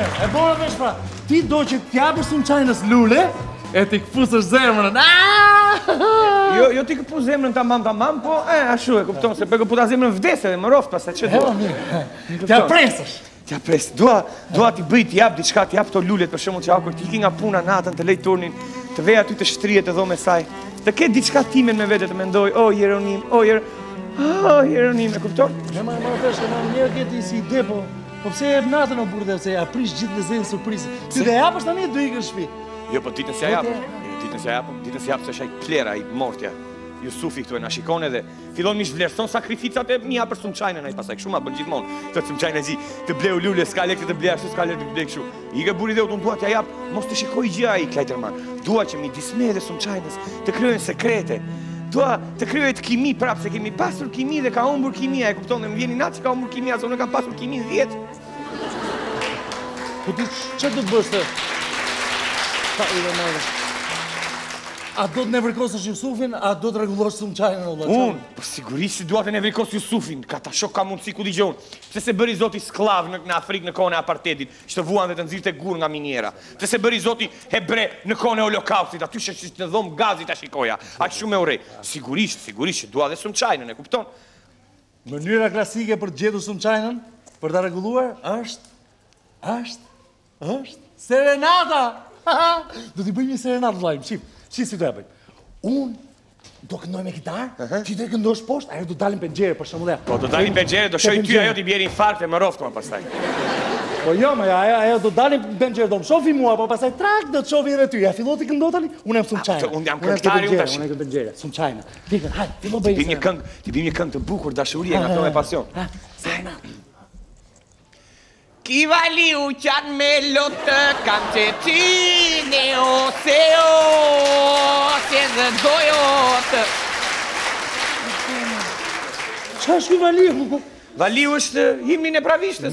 e bora vesh pra. Ti do që t'japësh Sunçajnës lule, e ti këpusësh zemrën. Jo ti këpus zemrën tamam, po ashtu e kupton se për këputa zemrën vdes edhe më roft pastaj ç'e dua. T'ja presësh. T'ja pres. Dua ti bëj t'jap diçka, t'jap to lulet për shembull që kur ti iki nga puna natën të lej turnin, të vej aty të shtrihet edhe me saj. Të ketë diçka timen me vete të mendoj, Jeronim, Jeronim, e kupton? Ma vesh, njerë këti si ide, po pse e jep natën o burë dhe, se ja prish gjithë në zenë surprizë. Si dhe japësh tani e do ikë në shtëpi. Jo, po ditën se ja japëm, se shaj plera i mortja. Jusufi këtu e na shikon edhe fillon mi zhvlerëson sakrificat e mia për Sunçajnën ai pastaj kështu ma bën gjithmonë. Thotë Sunçajna zi, të bleu lule, s'ka lekë të blej ashtu, s'ka lekë të blej kështu. I ke buri dhe unë dua t'ja jap, mos të shikoj gjë ai Klajterman. Dua që midis me dhe Sunçajnës të krijohen sekrete. Dua të krijohet kimi prapë se kemi pasur kimi dhe ka humbur kimia, e kupton? Dhe më vjen natë që ka humbur kimia, se unë kam pasur kimi 10. Po ti ç'do të bësh të? Pa i vëmërë. A do të nevrikosësh Jusufin, a do të rregullosh Sunçajnën o vëllai? Unë, po sigurisht si dua të nevrikos Jusufin, ka ta shoh ka mundësi ku dëgjon. Pse se bëri Zoti sklav në Afrikë në kohën e apartheidit, që të vuan dhe të nxirrte gur nga miniera. Pse se bëri Zoti hebre në kohën e holokaustit, aty që të dhom gazi ta shikoja. Aq shumë e urrej. Sigurisht që dua dhe Sunçajnën, e kupton? Mënyra klasike për të gjetur Sunçajnën, për ta rregulluar, është serenata. Do t'i bëj një serenatë vllai, shif si do ja bëj. Unë do këndoj me kitarë, ti do të këndosh poshtë, ajo do dalin penxhere për shembull. Po do dalin penxhere, do shoj ty ajo ti bjerë infarkt e më roft më pastaj. Po jo, më ajo do dalin penxhere, do më shofi mua, po pastaj trak do të shofi edhe ty. Ja fillo ti këndo tani, unë jam Sunçajna. Unë jam këngëtari unë tash. Unë jam penxhere, Sunçajna. Fikën, hajde, fillo bëj. Ti bim një këngë të bukur dashurie nga ato me pasion. Serenata. Chi valiu qan me lotë kam që ti ne ose se zë dojot. Qa është kjo Valiu? Valiu është himnin e pravishtës.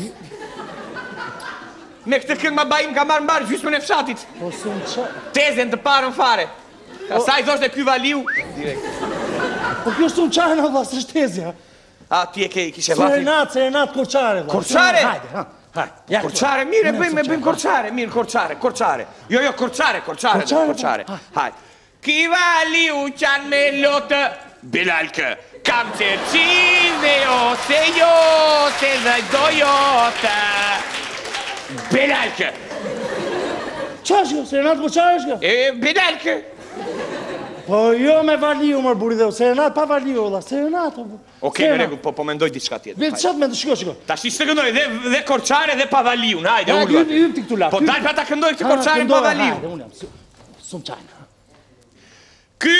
Me këtë këngë ma bajim ka marrë gjysmën e fshatit. Po Sunçajna. Tezen të parën fare. Ka sa i thoshte ky Valiu. Po kjo Sunçajna valla, s'është tezja. A ti e ke kishe vafi. Serenat Korçare valla. Korçare? Hajde, ha. Korçare, mirë, bëjmë Korçare, mirë, Korçare. Jo, Korçare. Hajde. Ki Valiu qan me lotë, Belalkë, kam që qizë ose jo, se dhe dojotë. Belalkë. Qa është kjo? Serenat Korçare është kjo? Belalkë. Po jo me Valiu mërë buri dhe, serenat pa Valiu, valla, serenat. Okej, në rregull, po mendoj diçka tjetër. Vetë çat mendoj, shiko. Tash ti këndoj dhe Korçare dhe pa Valiu, hajde ulë. Hajde, ti këtu lart. Po dal pa ta këndoj këtë Korçare pa Valiu. Hajde, unë jam Sunçajna. Ky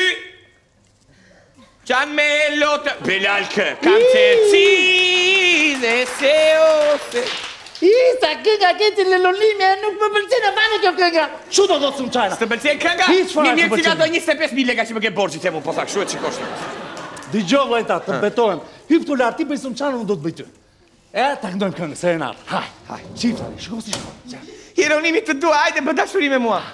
qan me lotë, Belalkë, kam që qizë se ose. Isa, kënga këti lëllolimja, nuk më pëlqen e bane kjo kënga. Çu do thotë Sunçajna? Së pëlqen kënga? Një mirë që ka do 25.000 lekë që më ke borxhi temu, po tha kështu e çikosh. Dëgjoj vllai ta, të betohem. Hyp këtu lart, ti bëj Sunçajna, unë do të bëj ty. Ta këndojmë këngë, serenat. Haj. Çif tani, shiko si shko. Jeronimi të dua, hajde bë dashuri me mua.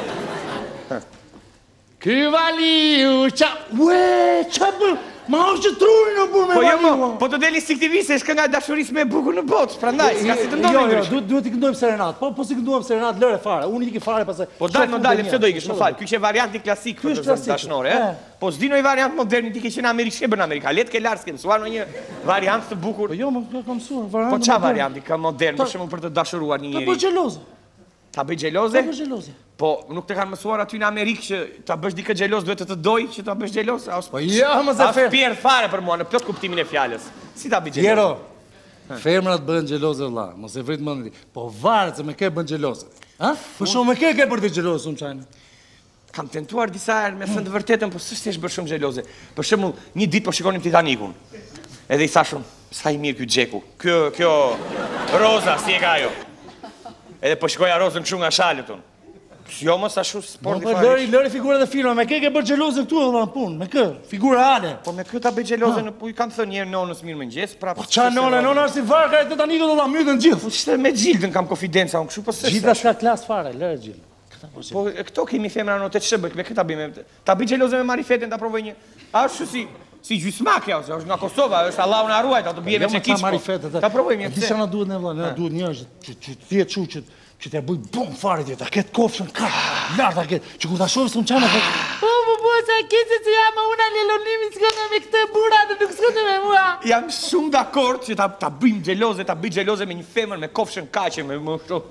Ky Valiu, qa bë? Ma është që trurin në burë me Valiu. Po të deli instinktivisht se është kënga dashurisë me bukur në botë, prandaj, s'ka si të ndodhë ndrysh. Jo, duhet i këndojmë serenat. Po si këndojmë serenat, lëre fare. Unë i ki fare pasaj. Po dalë, pse do ikësh, më falë. Ky që varianti klasik për të dashnore, po s'di një variant modern, ti ke qenë Amerikë, shke bën Amerika. Letë ke lartë, s'ke mësuar në një variant të bukur. Po jo, më kam mësuar variant. Po qa varianti ka modern, për shembull për të dashuruar një njeri? Ta bëj xheloze. Ta bëj xheloze? Ta bëj xheloze. Po nuk të kanë mësuar aty në Amerikë që ta bësh dikë xheloz duhet të doj që ta bësh xheloz? Po jo, më zë fer. Pierë fare për mua në plot kuptimin e fjalës. Si ta bëj xheloz? Jero. Femrat bëhen xheloze vëlla, mos e vrit mendin. Po varet se me ke bën xheloze. Ha? Po shumë me ke për të xheloze Sunçajna. Kam tentuar disa herë me thënë të vërtetën, po s'është thjesht bërë shumë xheloze. Për shembull, një ditë po shikonim Titanikun. Edhe i thashun, sa i mirë ky xheku. Kjo Roza, si e ka ajo? Edhe po shikoja Rozën kështu nga shalët unë. Jo mos ashtu sporti fare. Lëri figura dhe filma, me kë ke bërë xhelozën këtu valla në punë, me kë? Figura ale. Po me kë ta bëj xhelozën, po i kam thënë një herë nonës mirëmëngjes, prapë. Po ç'a nona është si varka e Titanikut do ta mytën gjithë. Po ç'të me Gjildën kam konfidenca unë kështu po s'është. Gjitha s'ka klas fare, lëre Gjild. Po këto kemi femra në hotel ç'bëj, me kë ta bëjmë? Ta bëj xhelozën me marifeten ta provoj një. A është si gjysmakja ose është nga Kosova, është Allahu na ruaj, ta do bie me çekiç. Ta provojmë një. Disa na duhet ne valla, na duhet një që ti e çu që që t'ja bëj bum fare tjetë, a ketë kofshën ka, lartë a ketë, që kur t'a shofë së më qanë, po, sa ketë që jam una lelonimi s'kënë me këtë bura dhe nuk s'kënë me mua. Jam shumë dakord që ta bëjmë gjeloze, ta bëj gjeloze me një femër me kofshën kaqe, me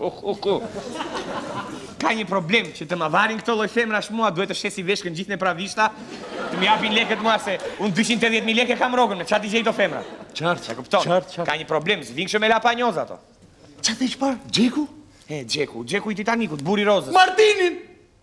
Ka një problem që të ma varin këto lloj femrash mua, duhet të shesi veshkën gjithë në pravishta, të më japin lekët mua se unë 280.000 lekë kam rrogën, me çfarë dëgjej këto femra? Qartë, e kupton? Qartë. Ka një problem, s'vin kështu me lapanjoza ato. Çfarë të çfarë? Gjeku? Gjeku i Titanikut, buri rozës. Martinin,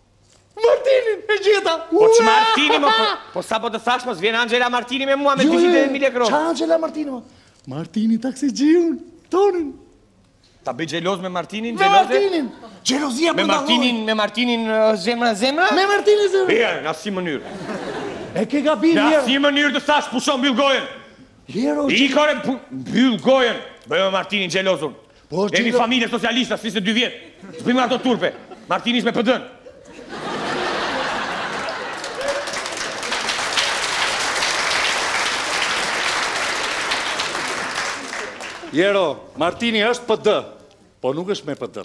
e gjeta! Po që Martini më, po sa po të thash mos vjen Angela Martini me mua me 200.000 lekë rrogë. Qa Angela Martini më? Martini taksi gjiun, tonin. Ta bëj gjeloz me Martinin, Me Martinin! Gjelozia me Martinin zemra? Me Martinin zemra! Ja, në asnjë mënyrë. E ke gabim, Në Jero. asnjë mënyrë të thash pushon mbyll gojen. Jero, I kore mbyll gojen. Bëj me Martinin gjelozun. Po, Jemi familje socialista, s'flisë 2 vjet. S'bëjmë ato turpe. Martini me PD-n. Jero, Martini është PD, po nuk është me PD.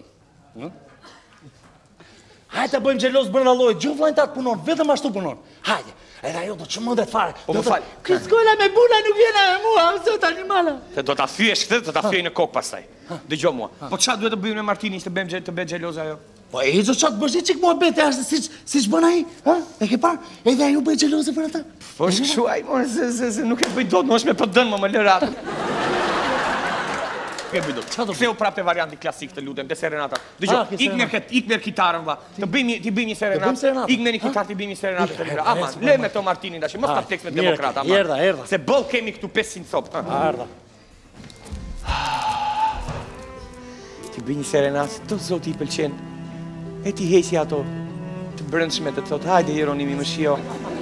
Hajde të bëjmë gjeloz brenda llojit, gjithë vllajt atë punon, vetëm ashtu punon. Hajde, edhe ajo do të çmendet fare. Po më fal. Ky skola me bula nuk vjen me mua, zot animala. Se do ta thyesh këtë, do ta thyej në kokë pastaj. Dëgjoj mua. Po çfarë duhet të bëjmë me Martinin që të bëj gjeloz ajo? Po e do çat bësh çik muhabete ashtu siç bën ai, ha? E ke parë? Edhe ajo bëj gjeloze për ata. Po kështu ai, se nuk e bëj dot, mos me PD-n, më lë rat. Ktheu prapë te varianti klasik, të lutem, te serenata. Dëgjoj, ik merr kitarën va. Të bëjmë një serenatë. Ik merr një kitarë të bëjmë një serenatë të lira. Aman, le me to Martinin tash, mos ta tekst me demokrata, aman. Erdha. Se boll kemi këtu 500 copë. Erdha. Ti bëj një serenatë, të zoti i pëlqen. E ti heqi ato të brendshme të thot, hajde Jeronimi më shijo.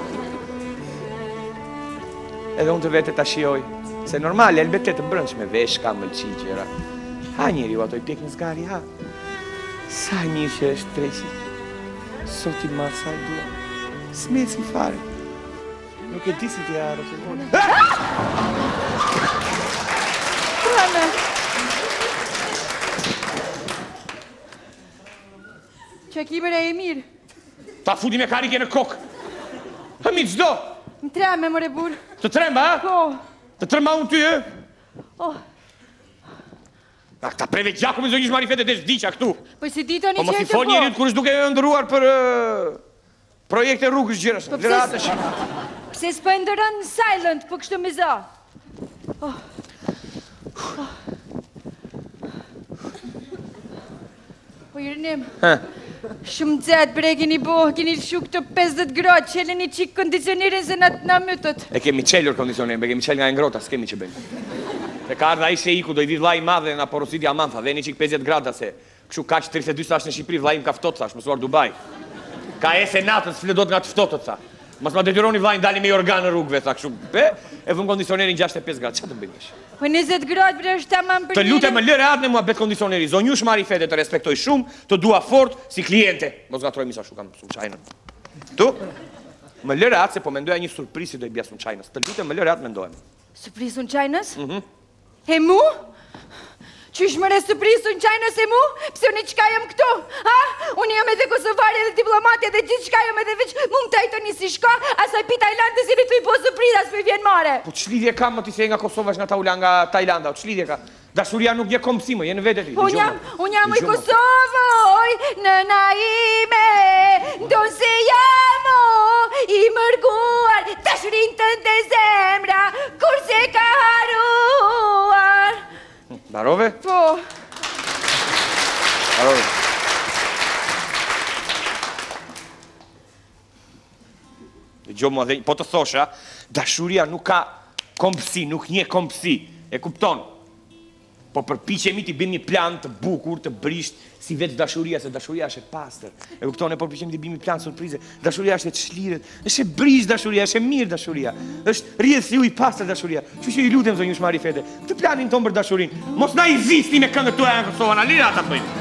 Edhe unë të vete ta shijoj. Se normale, elbet të brendshme, veshka, mëlqi, gjera. Ha njeri u ato i pjek në zgari, ha. Sa mirë që është tresi. Sot i marë sa dua. Smeci fare. Nuk e di si ti arë të vone. Rame. Që kimër e mirë. Ta futi me karike në kokë. Hëmi qdo. Më treme, mëre burë. Të tremba, ha? Po. Të tremba unë ty, e? Oh. Ta preve gjaku me zonjish marifete dhe shdiqa këtu. Po si dito një Po mos i qërë fol njerit kur është duke e ndëruar për projekte rrugës gjërës. Po Liratësh. pse s'po e ndërën silent, po kështu me za. Po Irinim, shumë dzet bre keni bo, keni lëshu këto 50 gradë, qelen një qikë kondicionirin se na mytët. E kemi qelur kondicionin, be kemi qel nga e ngrota, s'kemi që bëjmë. Se ka ardha ishe iku, do i vi vlaj madhe na porosit Aman, tha, dhe një qikë 50 grada se kështu kaq 32 thash në Shqipëri, vlajim ka ftotë, thash, mësuar Dubai. Ka e senatën, s'fledot nga të ftotët, tha. Mas ma detyroni vlajnë dali me organ në rrugëve, tha kështu. E vëm kondicionerin 65 gradë, që të bëjmë? Po 20 gradë bre është tamam për Të lutem më lëre atë në mua bet kondicioneri. Zonjush marifete të respektoj shumë, të dua fort si kliente. Mos gatroj misa shu kam sunçajnën. Tu? Më lëre atë se po mendoja një surprizë do i bja sunçajnës. Të lutem më lëre atë mendojem. Surprizë në qajnës? E mu? Qysh mëre surprizë në qajnës e mu? Pse unë qka jam këtu? Ha? Unë jam edhe kosovari edhe diplomati edhe gjithë qka jam edhe veç mund të tajto një si shka, asaj pi Tajlandës i të i po surprizë, as për vjen mare. Po ç'lidhje ka më ti se nga Kosova nga Taula nga Tajlanda, ç'lidhje ka? Dashuria nuk je komsi më, je në vete ti. Unë jam i Kosovoj, nëna ime, do se jam i mërguar, dashurin të në zemra, kur se ka haruar. Barove? Po. Barove. Dëgjoj mua dhe po të thosha, dashuria nuk ka kompsi, nuk nje kompsi. E kupton? Po përpiqemi ti bëjmë një plan të bukur, të brisht, si vetë dashuria, se dashuria është e pastër. E kupton, e përpiqemi të bëjmë një plan surprize. Dashuria është e çliret, është e brisht dashuria, është e mirë dashuria. Është rrjedhiu i pastër dashuria. Kështu që i lutem zonjush marifete, këtë planin ton për dashurinë. Mos na i zisni me këngët tuaja në Kosovë, na lira ata bëjmë.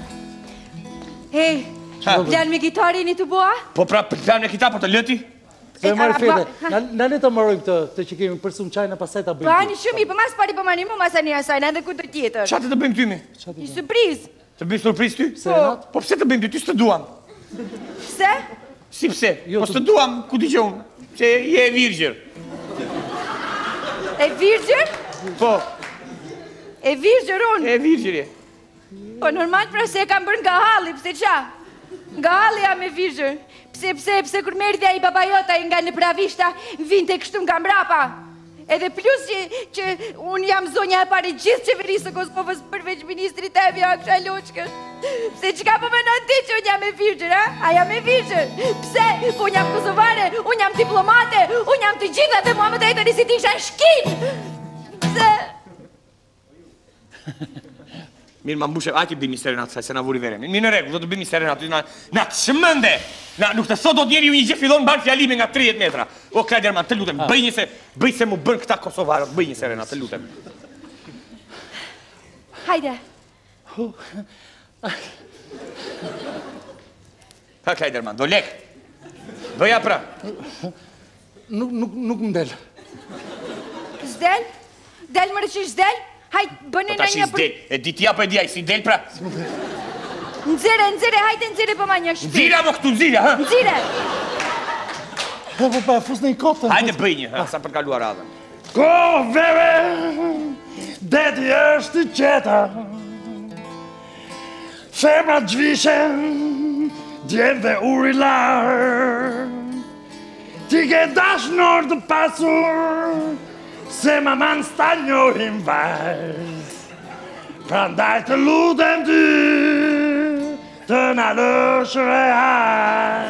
Hey, plan me gitarin i të boa? Po pra plan me kitar po të lëti? Se marrë fete. Na le të mbarojmë këtë që kemi për Sum Çajna, pastaj ta bëjmë. Pani shumë, po mas pari po mani mu masani asaj, edhe ku të tjetër. Çfarë të bëjmë ty mi? Një surprizë. Të bëjmë surprizë ty? Serenat? Po pse të bëjmë ty? Ty s'të duam. Pse? Si pse? Po s'të duam, ku diqe unë? Që je e virgjër. E virgjër? Po, E virgjër unë? e virgjër je. Po normal pra se e kam bërë nga halli, pse qa? Nga halli jam e virgjër. Pse kur merdi ai babajota nga në pravishta, vinte kështu nga mbrapa. Edhe plus që unë jam zonja e pare gjithë qeverisë së Kosovës përveç ministrit e vja kësha loqkës. Pse qka po menon ti që unë jam e virgjër, a? A jam e virgjër? Pse? Po unë jam kosovare, unë jam diplomate, unë jam të gjitha dhe mua më të jetën i si ti isha shkin! Pse? Mirë, ma mbushe, ajti bëjmë i serenat, se na vuri vere. Mirë në regu, do të bëjmë i serenat, na të shmënde! Nuk të thot do t'jeri ju një gjithë fillon banë fjalime nga 30 metra. O, Klajderman, të lutem, bëj se mu bërë këta Kosovarët, bëj një serenat, të lutem. Hajde. Ha, Klajderman, do lek. Bëja pra. Nuk më del. Zdel? Del më rëqish zdel? Hajt, bëni Po ta shi s'del, e di t'ja po e di, a i si del pra. Nxire, hajte nxire për ma një shpi. Nxira më këtu nxira, ha? Nxire. Po, fus në i kote. Hajde bëj një, ha, sa përkaluar radhën. Ko vere, deti është qeta. Femra gjvishen, djenë dhe uri larë. Ti ke dashnor të pasur, se maman s'ta njohim vajz. Pra ndaj të lutem ty, të na lësh real.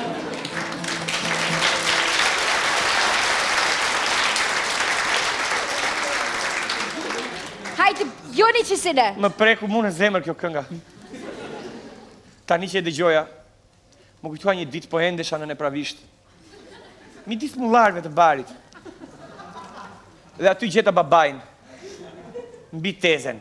Hajde, joni që sine. Më preku mu në zemër kjo kënga. Tani që e dëgjoja, më kujtua një ditë po endesha në Nepravisht. Mi disë mullarve të barit. Dhe aty gjeta babajnë. Mbi tezen.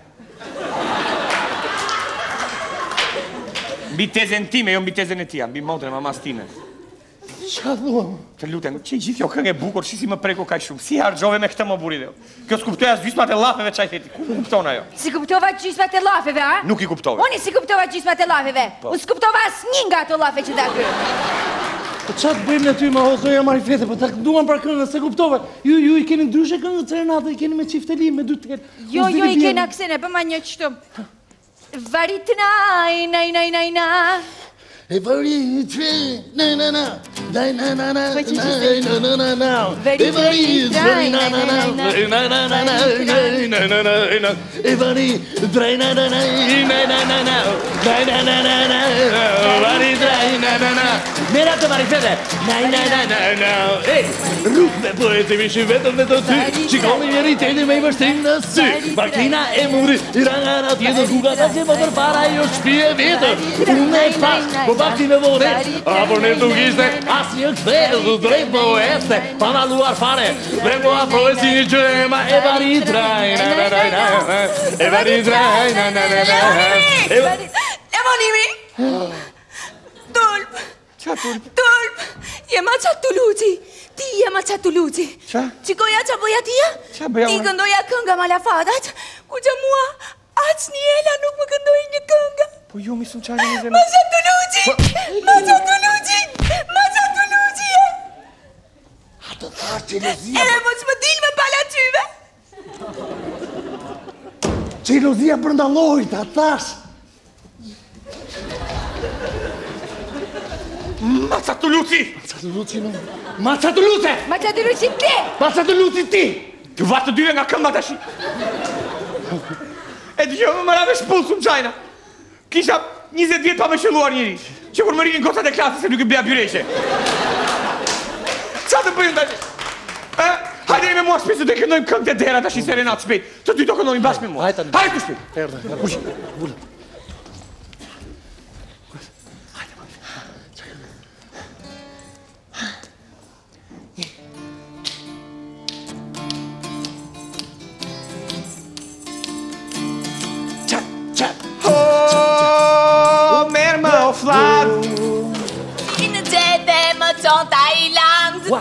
Mbi tezen time, jo mbi tezen e tia. Mbi motrën e mamas time. Qa dhuam? Të lutem, që i gjithë jo këngë e bukur, që si më preko kaq shumë. Si harxove me këtë më buri dhe. Kjo s'kuptoja gjysmat e llafeve çaj theti. Ku kupton ajo? Si kuptova gjysmat e llafeve, a? Nuk i kuptove. Unë si kuptova gjysmat e llafeve. Unë s'kuptova asnjë nga ato llafe që aty. Po qa të bëjmë në ty ma hozoja marifete, po të duam për këngë, se kuptove. Ju i keni ndryshe këngë të serenate, i keni me qiftelim, me 2 tel. Jo, i kena kësene, bëma një qëtu. Varit na. E varit na. Daj na. E varit na. E varit na. Mera të marifete. Rrug me poeti vishin vetëm dhe të ty. Qikoni njeri teni me i vështim në sy. Martina e muri, i rangana tjetër kuka ta që më përpara jo shpije vetër. Unë e pas, po bakti me vore. Apo ne të kishte as një këthe, du drejt po este. Pana luar fare, dhe po afroj si një gjema. E varit rajna. E varit rajna. E vonimi! Tulp! Qa tulp? Tulp! Jema qa tuluci! Ti jema qa tuluci! Qa? Qikoja qa bëja tia? Qa bëja Ti unë? këndoja kënga malafatat, ku që mua aq një ela nuk më këndoj një kënga. Po ju mi sun qajnë një zemë. Ma qa tuluci! Ma qa tuluci! Ma qa tuluci! A të thash qelozia. Edhe mo që më dil me pala tyve! Qelozia brënda lojt, a thash. Maca të luci! Ma qa të luce! Ma që të luqin ti! Ma qa të luci ti! Të vatë të dyve nga këmba të shi. E të gjë më rave shpullë së më qajna. Kisha 20 vjetë pa me qëlluar njëri. Që kur më rikin kocat e klasës se nuk i bleja byreqe. Qa të bëjmë të shi? Hajde me mua shpisu të këndojmë këngë të dera të shi serenat shpejt. Të ty të këndojmë bashkë me mua. Hajde Hajde të shpejt. In në gjete më qonë Thailand.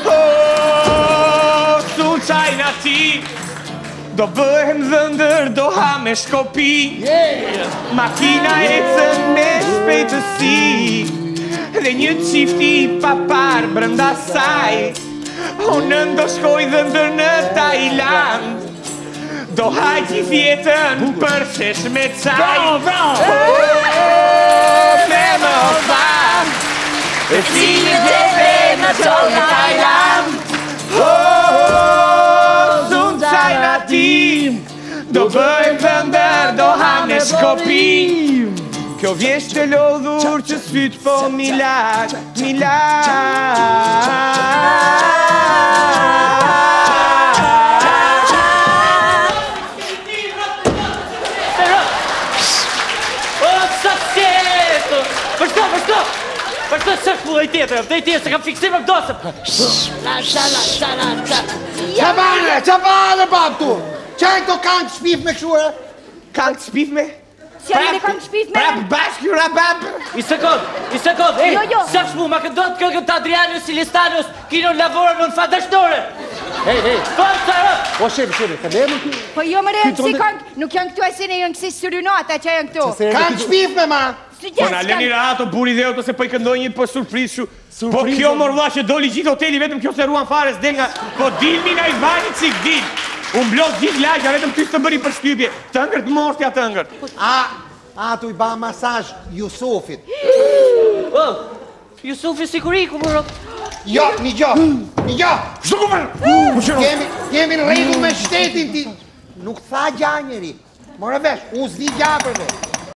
Sun qajna ti do bëhem dhëndër, do ha me shkopi. Makina ecën me shpejtësi dhe një qifti papar brënda saj. Unë do shkoj dhëndër në Tajland, do haj gjithë jetën për shesh me qaj. Me më tha e si një gjete në qoj në Tajland. Sun qajna tim do bëjmë dhëndër, do ham në shkopi. Kjo vjesht të lodhur që syt po milat, Për të së shpullë i tjetër, dhe i tjetër se kam fiksim e vdosëm. Qa bane, babtu? Qa e këto kanë shpif me këshure? Kanë shpif me? Si janë me kanë shpif me? Prap bashkë, rabab. I sekund, ej, së shpu, ma këndot këngën të Adrianius Silistanius, kino në lavorë në fa dështore. Ej, forca, O, shemi, ka dhe më kjo? Po jo më rejmë si kanë, nuk janë këtu e se ne janë kësi sërynata që janë këtu. Kanë shpif me ma? Po na leni rahat o buri dhe oto se po I këndoj një për surpriz shu. Po kjo morla që doli gjithë hoteli, vetëm kjo se ruan fare s'del nga. Po dilmi na I bani qik dil. Unë blok gjithë lajqa, vetëm ty të bëri për shtypje. Tëngërt mortja tëngërt. A, tu I ba masaj Jusufit. Jusufi Sikuriku, bro. Jo, një gjo. Shtu ku për? Kemi në regu me shtetin ti. Nuk tha gja njeri. More vesh, unë zdi gja për me.